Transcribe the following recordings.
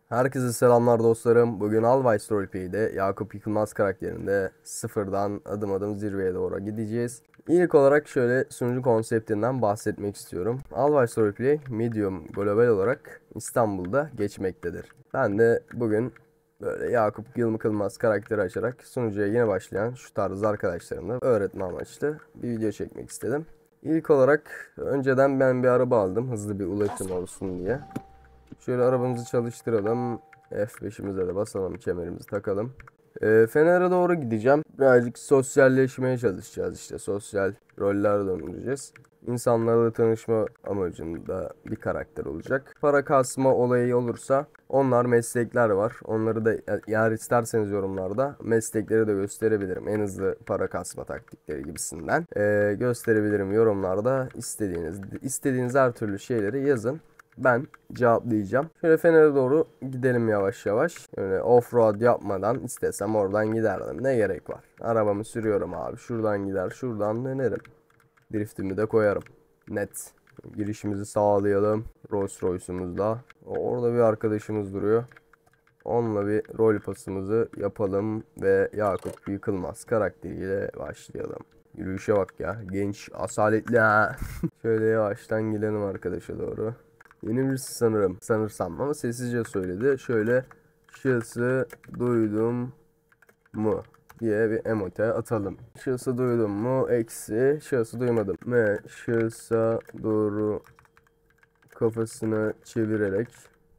Herkese selamlar dostlarım. Bugün Alvice Roleplay'de Yakup Yıkılmaz karakterinde sıfırdan adım adım zirveye doğru gideceğiz. İlk olarak şöyle sunucu konseptinden bahsetmek istiyorum. Alvice Roleplay Medium global olarak İstanbul'da geçmektedir. Ben de bugün böyle Yakup Yıkılmaz karakteri açarak sunucuya yeni başlayan şu tarz arkadaşlarımla öğretme amaçlı bir video çekmek istedim. İlk olarak önceden ben bir araba aldım hızlı bir ulaşım olsun diye. Şöyle arabamızı çalıştıralım. F5'imize de basalım. Kemerimizi takalım. Fener'e doğru gideceğim. Birazcık sosyalleşmeye çalışacağız işte. Sosyal roller döndüreceğiz. İnsanlarla tanışma amacında bir karakter olacak. Para kasma olayı olursa onlar meslekler var. Onları da eğer isterseniz yorumlarda meslekleri de gösterebilirim. En hızlı para kasma taktikleri gibisinden. Gösterebilirim yorumlarda istediğiniz her türlü şeyleri yazın. Ben cevaplayacağım. Şöyle Fener'e doğru gidelim yavaş yavaş. Öyle off-road yapmadan istesem oradan giderdim. Ne gerek var? Arabamı sürüyorum abi. Şuradan gider, şuradan dönerim. Driftimi de koyarım. Net. Girişimizi sağlayalım. Rolls Royce'umuzla. Orada bir arkadaşımız duruyor. Onunla bir rol pasımızı yapalım ve Yakup Yıkılmaz karakteriyle başlayalım. Yürüyüşe bak ya. Genç, asaletli ha. Şöyle yavaştan gidelim arkadaşa doğru. Yeni birisi sanırım. Sanırsam ama sessizce söyledi. Şöyle şahsı duydum mu diye bir emote atalım. Şahsı duydum mu eksi şahsı duymadım. Ve şahsa doğru kafasını çevirerek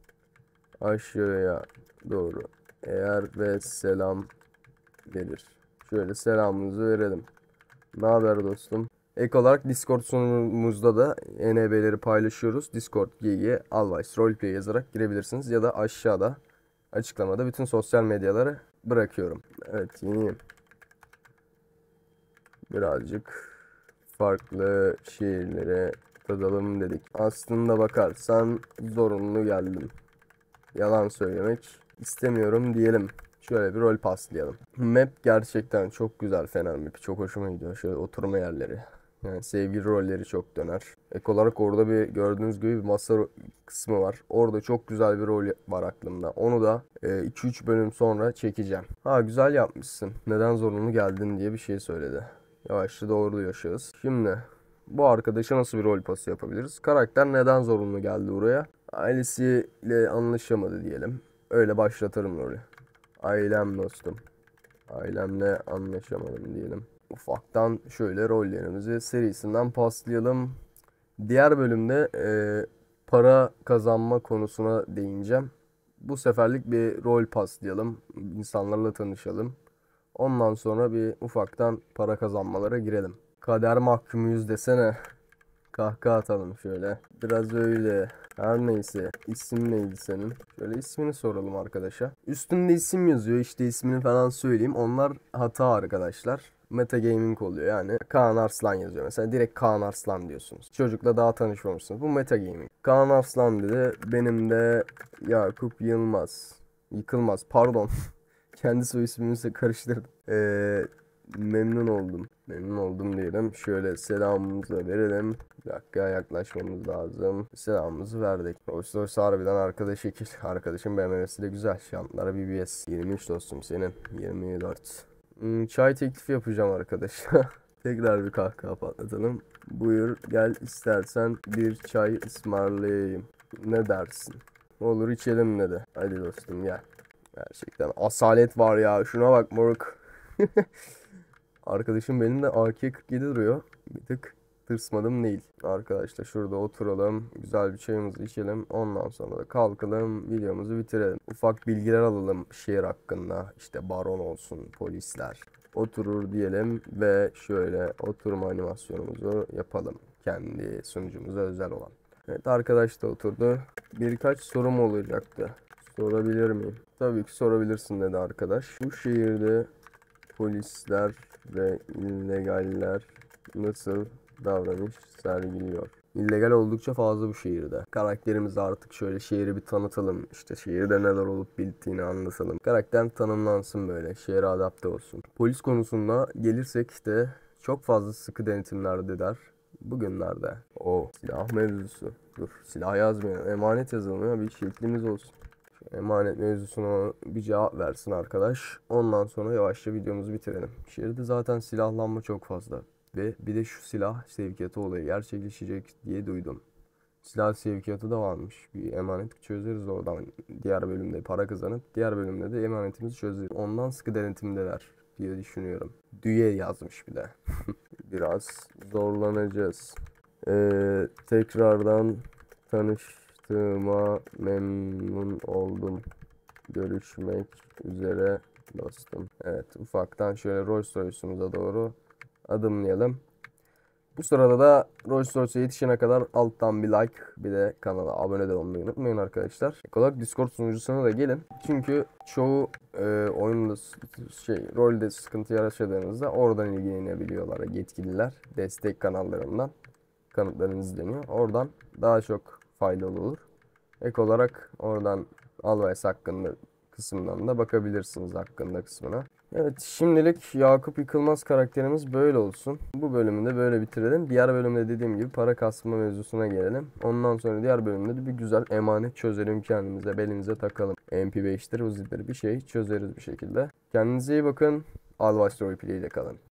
aşağıya doğru eğer ve selam verir. Şöyle selamımızı verelim. Ne haber dostum? Ek olarak Discord sunumumuzda da NB'leri paylaşıyoruz. Discord GG Alvice Roleplay yazarak girebilirsiniz. Ya da aşağıda açıklamada bütün sosyal medyaları bırakıyorum. Evet, yeniyim. Birazcık farklı şehirlere tadalım dedik. Aslında bakarsan zorunlu geldim. Yalan söylemek istemiyorum diyelim. Şöyle bir rol paslayalım. Map gerçekten çok güzel, Fener Map. Çok hoşuma gidiyor. Şöyle oturma yerleri. Yani sevgili rolleri çok döner. Ek olarak orada bir gördüğünüz gibi bir masa kısmı var. Orada çok güzel bir rol var aklımda. Onu da 2-3 bölüm sonra çekeceğim. Ha, güzel yapmışsın. Neden zorunlu geldin diye bir şey söyledi. Yavaşça doğruluyor şahıs. Şimdi bu arkadaşa nasıl bir rol pası yapabiliriz? Karakter neden zorunlu geldi buraya? Ailesiyle anlaşamadı diyelim. Öyle başlatırım rolü. Ailem dostum. Ailemle anlaşamadım diyelim. Ufaktan şöyle rollerimizi serisinden paslayalım. Diğer bölümde para kazanma konusuna değineceğim. Bu seferlik bir rol paslayalım. İnsanlarla tanışalım. Ondan sonra bir ufaktan para kazanmalara girelim. Kader mahkumuyuz desene. Kahkaha atalım şöyle. Biraz öyle. Her neyse. İsim neydi senin? Şöyle ismini soralım arkadaşa. Üstünde isim yazıyor. İşte ismini falan söyleyeyim. Onlar hata arkadaşlar. Metagaming oluyor yani. Kaan Arslan yazıyor. Mesela direkt Kaan Arslan diyorsunuz. Çocukla daha tanışmamışsınız. Bu metagaming. Kaan Arslan dedi. Benim de Yakup Yılmaz. Yıkılmaz. Pardon. Kendi soy ismimizi karıştırdım. Memnun oldum. Memnun oldum diyelim. Şöyle selamımızı verelim. Bir dakika, yaklaşmamız lazım. Selamımızı verdik. Oysa harbiden arkadaş şekil. Arkadaşım BMW'si de güzel. Şantlara BBS. 23 dostum senin. 24. Çay teklifi yapacağım arkadaşa. Tekrar bir kahkaha patlatalım. Buyur gel, istersen bir çay ısmarlayayım. Ne dersin? Olur, içelim dedi. Hadi dostum gel. Gerçekten asalet var ya. Şuna bak moruk. Arkadaşım benim de AK-47 duruyor. Bir tık tırsmadım değil. Arkadaşlar şurada oturalım. Güzel bir çayımızı içelim. Ondan sonra da kalkalım. Videomuzu bitirelim. Ufak bilgiler alalım şehir hakkında. İşte baron olsun, polisler. Oturur diyelim ve şöyle oturma animasyonumuzu yapalım. Kendi sunucumuza özel olan. Evet, arkadaş da oturdu. Birkaç sorum olacaktı. Sorabilir miyim? Tabii ki sorabilirsin dedi arkadaş. Bu şehirde polisler ve illegaller nasıl davranış sergiliyor? İllegal oldukça fazla bu şehirde. Karakterimizi artık şöyle şehri bir tanıtalım. İşte şehirde neler olup bittiğini anlatalım. Karakter tanımlansın böyle. Şehre adapte olsun. Polis konusunda gelirsek işte çok fazla sıkı denetimlerdeler. Bugünlerde. O silah mevzusu. Dur, silah yazmayalım. Emanet yazalım ya, bir şeklimiz olsun. Emanet mevzusuna bir cevap versin arkadaş. Ondan sonra yavaşça videomuzu bitirelim. Şehirde zaten silahlanma çok fazla. Ve bir de şu silah sevkiyatı olayı gerçekleşecek diye duydum. Silah sevkiyatı da varmış. Bir emanet çözeriz oradan. Diğer bölümde para kazanıp diğer bölümde de emanetimizi çözeriz. Ondan sıkı denetimdeler diye düşünüyorum. Düye yazmış bir de. Biraz zorlanacağız. Tekrardan tanıştığıma memnun oldum. Görüşmek üzere dostum. Evet, ufaktan şöyle Rolls Royce'umuza doğru adımlayalım. Bu sırada da Rolls Royce'e yetişene kadar alttan bir like, bir de kanala abone de olmayı unutmayın arkadaşlar. Ek olarak Discord sunucusuna da gelin. Çünkü çoğu oyunda rolde sıkıntı yaşadığınızda oradan ilgilenebiliyorlar yetkililer. Destek kanallarından kanıtlarınız izleniyor. Oradan daha çok faydalı olur. Ek olarak oradan Always hakkında kısmından da bakabilirsiniz hakkında kısmına. Evet, şimdilik Yakup Yıkılmaz karakterimiz böyle olsun. Bu bölümü de böyle bitirelim. Diğer bölümde dediğim gibi para kasma mevzusuna gelelim. Ondan sonra diğer bölümde de bir güzel emanet çözelim kendimize, belimize takalım. MP5'tir, Uzi'dir bir şey çözeriz bir şekilde. Kendinize iyi bakın. Always Roleplay ile kalın.